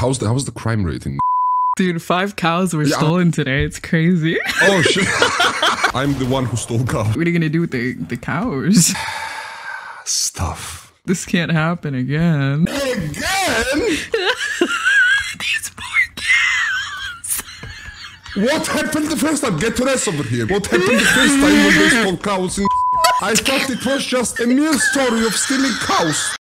how's the crime rate in? Dude, 5 cows were stolen today. It's crazy. Oh shit! I'm the one who stole cows. What are you gonna do with the cows? Stuff. This can't happen again. Again? These poor cows. What happened the first time? Get to rest over here. What happened the first time when they stole cows in? I thought it was just a mere story of stealing cows.